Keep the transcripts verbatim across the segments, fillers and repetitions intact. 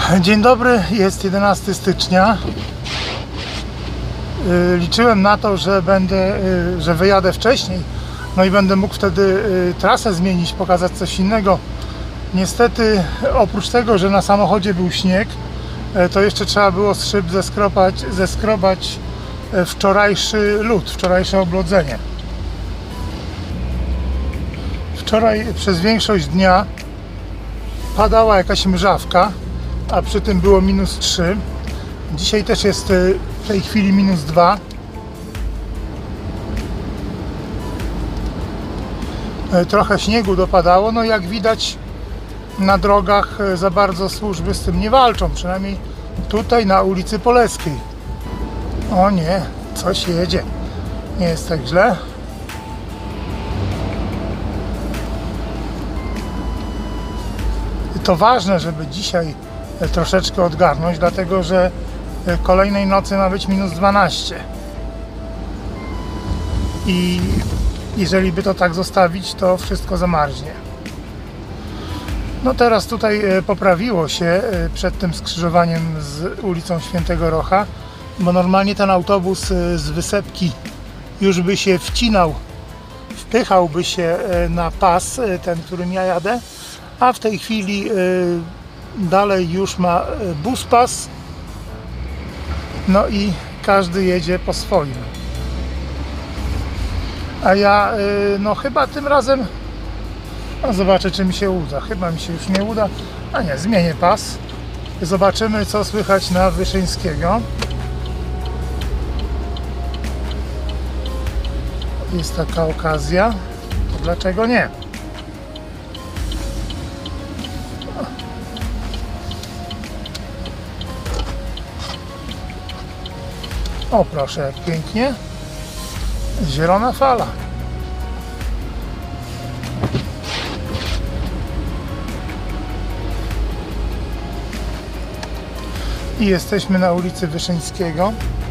Dzień dobry, jest jedenastego stycznia. Liczyłem na to, że będę, że wyjadę wcześniej, no i będę mógł wtedy trasę zmienić, pokazać coś innego. Niestety, oprócz tego, że na samochodzie był śnieg, to jeszcze trzeba było z szyb zeskrobać, zeskrobać wczorajszy lód, wczorajsze oblodzenie. Wczoraj przez większość dnia padała jakaś mrzawka, a przy tym było minus trzy. Dzisiaj też jest w tej chwili minus dwa. Trochę śniegu dopadało, no jak widać na drogach za bardzo służby z tym nie walczą, przynajmniej tutaj na ulicy Poleskiej. O nie, coś jedzie, nie jest tak źle. To ważne, żeby dzisiaj troszeczkę odgarnąć, dlatego że kolejnej nocy ma być minus dwanaście. I jeżeli by to tak zostawić, to wszystko zamarznie. No teraz tutaj poprawiło się przed tym skrzyżowaniem z ulicą Świętego Rocha, bo normalnie ten autobus z Wysepki już by się wcinał, wpychałby się na pas, ten, którym ja jadę, a w tej chwili dalej już ma buspas, no i każdy jedzie po swoim. A ja no chyba tym razem no zobaczę, czy mi się uda. Chyba mi się już nie uda. A nie, zmienię pas. Zobaczymy, co słychać na Wyszyńskiego. Jest taka okazja. To dlaczego nie? O proszę, jak pięknie. Zielona fala. I jesteśmy na ulicy Wyszyńskiego.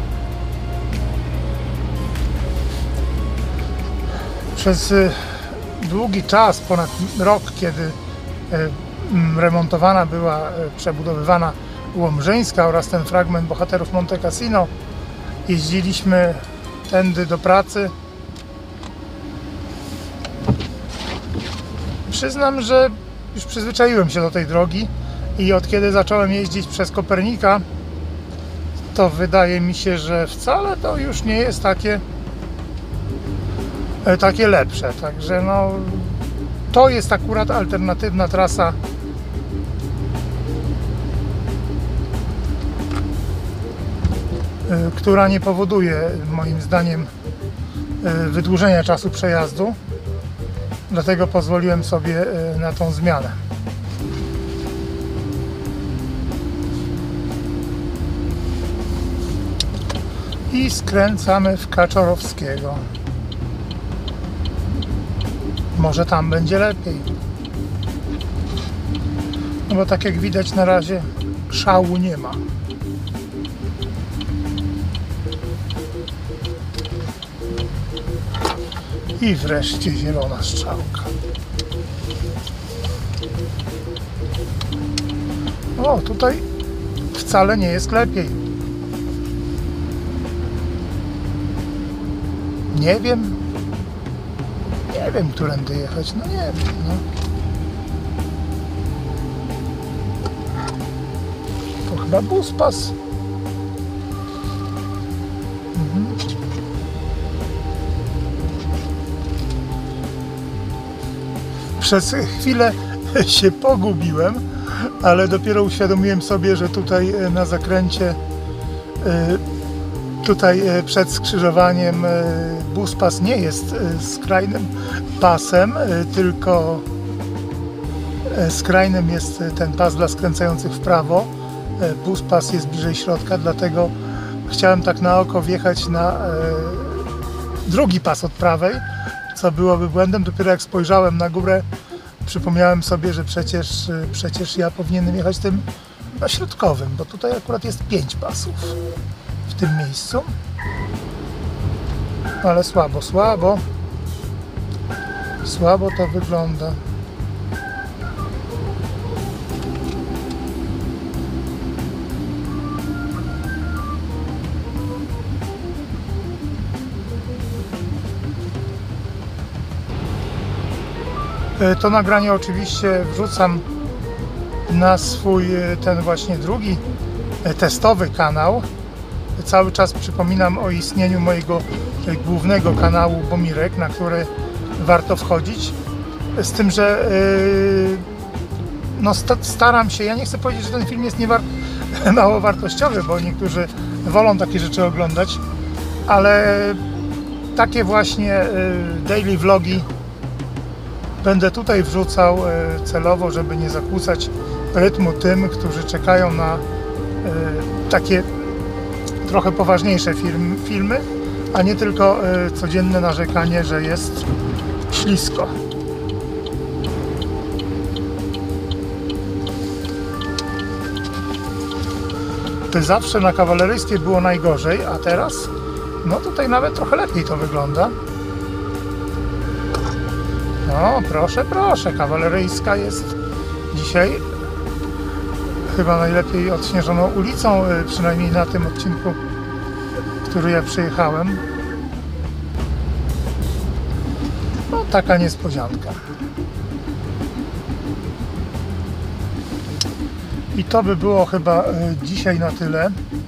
Przez długi czas, ponad rok, kiedy remontowana była, przebudowywana Łomżyńska oraz ten fragment Bohaterów Monte Cassino, jeździliśmy tędy do pracy. Przyznam, że już przyzwyczaiłem się do tej drogi i od kiedy zacząłem jeździć przez Kopernika, to wydaje mi się, że wcale to już nie jest takie takie lepsze. Także no, to jest akurat alternatywna trasa. Która nie powoduje, moim zdaniem, wydłużenia czasu przejazdu. Dlatego pozwoliłem sobie na tą zmianę. I skręcamy w Kaczorowskiego. Może tam będzie lepiej. No bo tak jak widać, na razie szału nie ma. I wreszcie zielona strzałka. O, tutaj wcale nie jest lepiej. Nie wiem. Nie wiem, którędy jechać. No nie wiem. No. To chyba buspas. Mhm. Przez chwilę się pogubiłem, ale dopiero uświadomiłem sobie, że tutaj na zakręcie, tutaj przed skrzyżowaniem buspas nie jest skrajnym pasem, tylko skrajnym jest ten pas dla skręcających w prawo. Buspas jest bliżej środka, dlatego chciałem tak na oko wjechać na drugi pas od prawej, co byłoby błędem. Dopiero jak spojrzałem na górę, przypomniałem sobie, że przecież, przecież ja powinienem jechać tym no, środkowym, bo tutaj akurat jest pięć pasów w tym miejscu. Ale słabo, słabo. Słabo to wygląda. To nagranie oczywiście wrzucam na swój ten właśnie drugi testowy kanał. Cały czas przypominam o istnieniu mojego głównego kanału Bomirek, na który warto wchodzić. Z tym, że yy, no staram się, ja nie chcę powiedzieć, że ten film jest niewart, mało wartościowy, bo niektórzy wolą takie rzeczy oglądać, ale takie właśnie yy, daily vlogi będę tutaj wrzucał yy, celowo, żeby nie zakłócać rytmu tym, którzy czekają na yy, takie trochę poważniejsze film, filmy, a nie tylko yy, codzienne narzekanie, że jest ślisko. Zawsze na kawaleryjskiej było najgorzej, a teraz no tutaj nawet trochę lepiej to wygląda. No proszę, proszę, kawaleryjska jest dzisiaj chyba najlepiej odśnieżoną ulicą, przynajmniej na tym odcinku, który ja przyjechałem. No taka niespodzianka. I to by było chyba dzisiaj na tyle.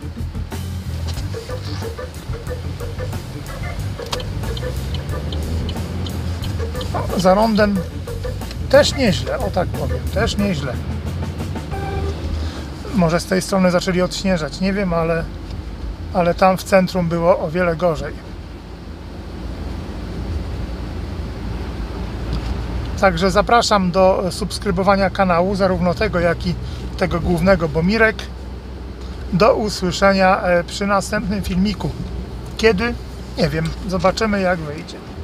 No, za rondem też nieźle, o tak powiem, też nieźle. Może z tej strony zaczęli odśnieżać, nie wiem, ale, ale tam w centrum było o wiele gorzej. Także zapraszam do subskrybowania kanału, zarówno tego, jak i tego głównego Bomirek. Do usłyszenia przy następnym filmiku. Kiedy? Nie wiem. Zobaczymy, jak wyjdzie.